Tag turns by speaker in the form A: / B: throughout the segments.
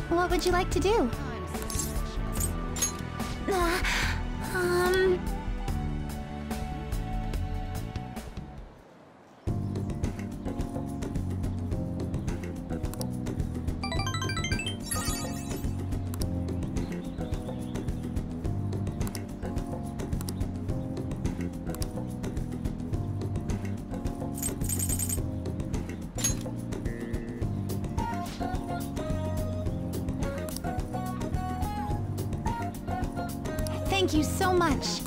A: What would you like to do? Um... Thank you so much.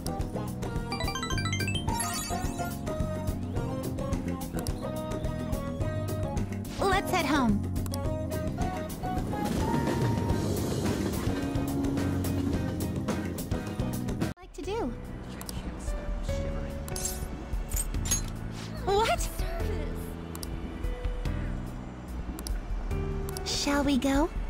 A: Let's head home. What would you like to do? What? Shall we go?